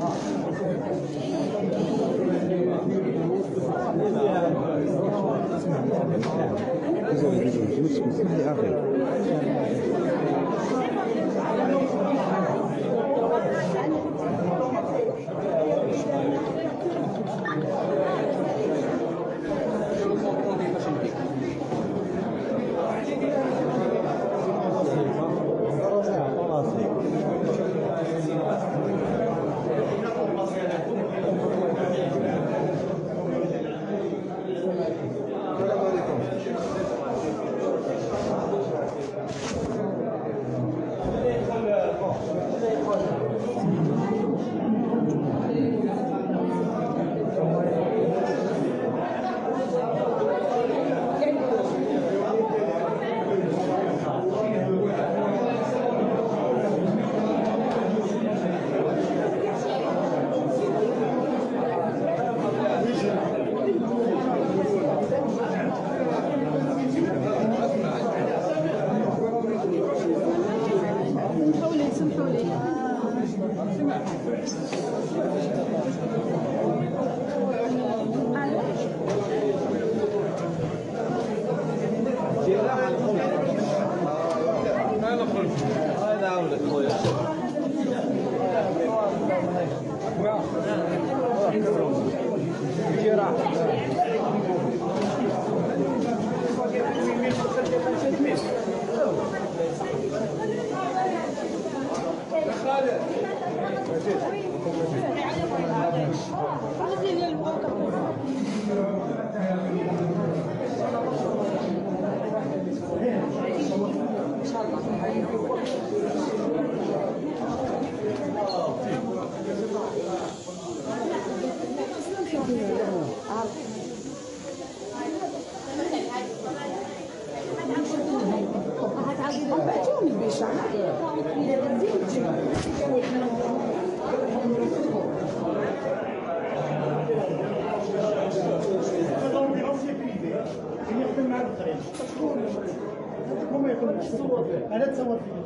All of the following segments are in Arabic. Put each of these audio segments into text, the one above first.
انا تصور فيه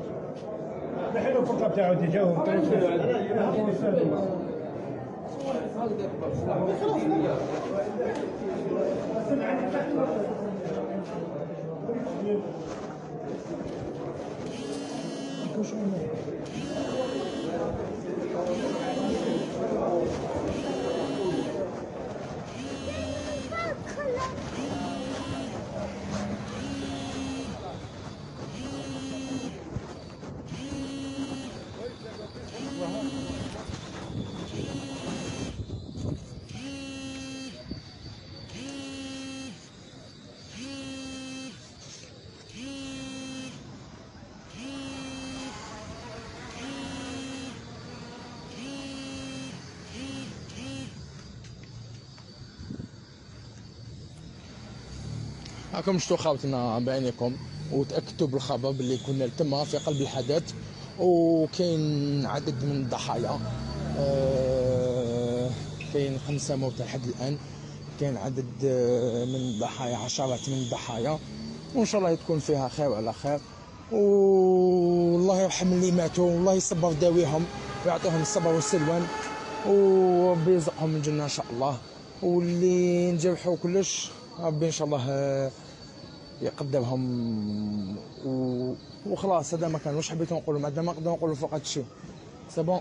بحال الفرقه تاعو تجاوب هاكم شفتوا خاوتنا بعينيكم وتاكدتوا بالخبر باللي كنا تما في قلب الحدث وكاين عدد من الضحايا. كاين 5 موتى لحد الان، كاين عدد من الضحايا، عشرات من الضحايا، وان شاء الله تكون فيها خير على خير، والله يرحم اللي ماتوا والله يصبر داويهم ويعطيهم الصبر والسلوان وربي يرزقهم الجنه ان شاء الله، واللي نجرحوا كلش ربي ان شاء الله يقدرهم وخلاص. هذا ما كان واش حبيت نقول، ما ما نقدر نقول فوق هذا الشيء. سي بون.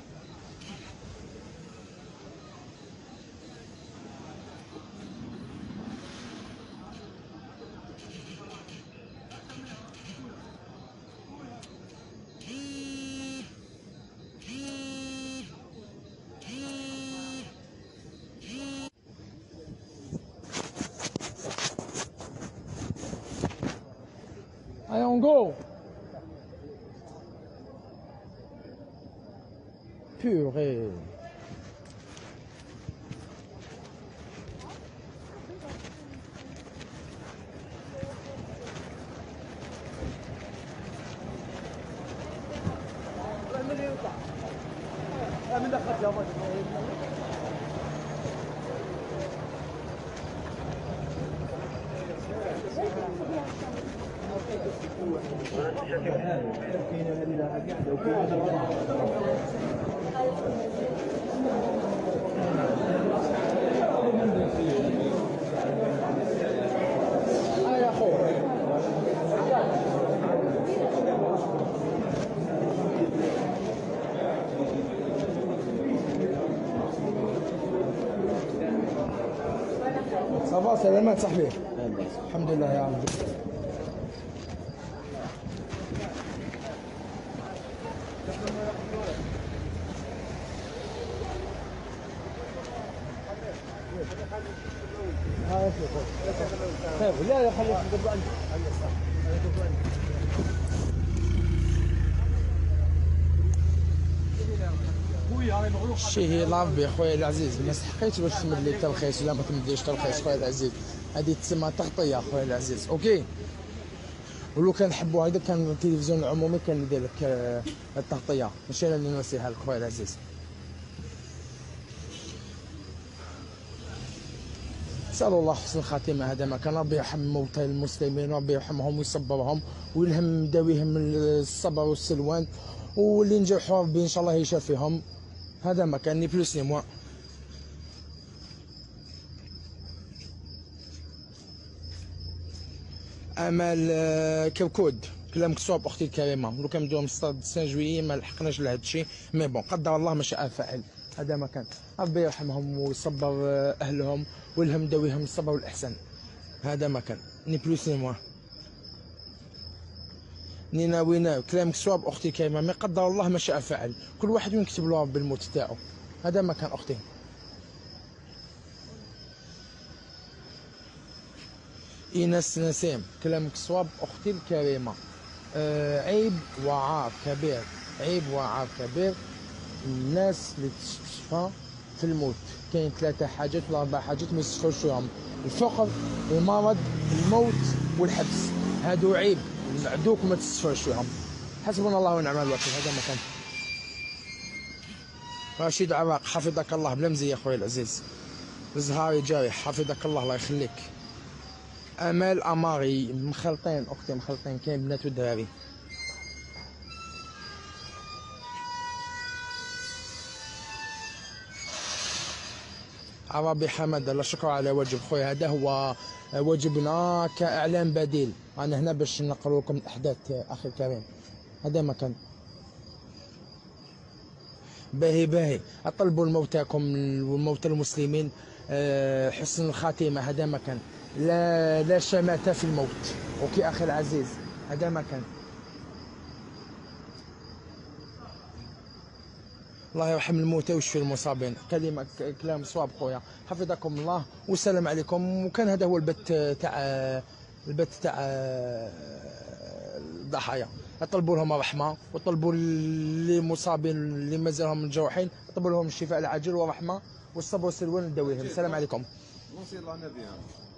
Allez, on go. Purée. صافا سلامات صاحبي. الحمد لله يا ربي. لا خليك تدبر عندك. الشيء لافي خويا العزيز، ما سحقيتش باش تمد لي التلخيص ولا ما تمدليش التلخيص خويا العزيز، هذه تسمى تغطيه خويا العزيز. اوكي، ولو كان نحبوا هذا كان التلفزيون العمومي كان يدير لك التغطيه، ماشي انا اللي نوصيها لك خويا العزيز. نسأل الله حسن الخاتمة. هذا ما كان، ربي يرحم موتى المسلمين، ربي يرحمهم ويصبرهم ويلهم داويهم الصبر والسلوان، واللي نجحوا ربي ان شاء الله يشافيهم. هذا ما كان، ني بلوس ني موان. امال كركود كلامك صواب اختي الكريمه، لو كان نديرو من ستاد سان جويي ما لحقناش لهذا الشيء، مي بون قدر الله ما شاء فعل. هذا ما كان، ربي يرحمهم ويصبر اهلهم ويلهم داويهم الصبر والاحسان. هذا ما كان، ني بلوس ني موان. نينا وينا كلامك صواب اختي الكريمه، ما قدر الله ما شاء فعل، كل واحد يكتب له ربي الموت تاعو. هذا ما كان اختي. ايناس نسيم كلامك صواب اختي الكريمه. عيب وعار كبير، عيب وعار كبير الناس اللي تشفى في الموت. كاين 3 حاجات ولا 4 حاجات ما يستشفوش فيهم: الفقر، المرض، الموت والحبس. هادو عيب عدوك وما تستشفوش فيهم. حسبنا الله ونعم الوكيل. هذا ما كان. رشيد عراق حفظك الله بلا مزيه خويا العزيز. زهاري جاري حفظك الله، الله يخليك. امال اماري مخلطين اختي، مخلطين، كاين بنات ودراري. عربي حمد، لا شكر على واجب خويا، هذا هو واجبنا كاعلام بديل. انا هنا باش نقرأ لكم الاحداث اخي الكريم. هذا ما كان. باهي باهي، اطلبوا لموتاكم وموتى المسلمين حسن الخاتمه. هذا ما كان، لا شماتة في الموت. اوكي اخي العزيز، هذا ما كان. الله يرحم الموتى ويشفي المصابين. كلمه كلام صواب خويا، حفظكم الله والسلام عليكم. وكان هذا هو البث تاع الضحايا. اطلبوا لهم الرحمه، وطلبوا للمصابين اللي مازالهم مجروحين، طلبوا لهم الشفاء العاجل والرحمه والصبر والسلوان نداويهم. السلام عليكم.